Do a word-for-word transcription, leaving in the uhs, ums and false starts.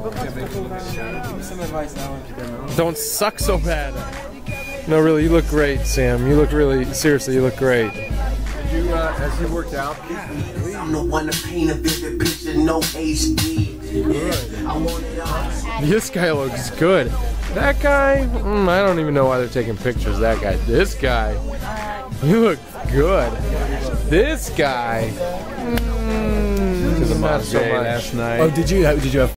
Some advice now. Don't suck so bad. No, really, you look great, Sam. You look really, seriously, you look great. Did you, uh, as you worked out? I'm the one to paint a vivid picture, no H D. I want it all. This guy looks good. That guy, mm, I don't even know why they're taking pictures of that guy. This guy, you look good. This guy, mm, not so much. Last night. Oh, did you? Did you have?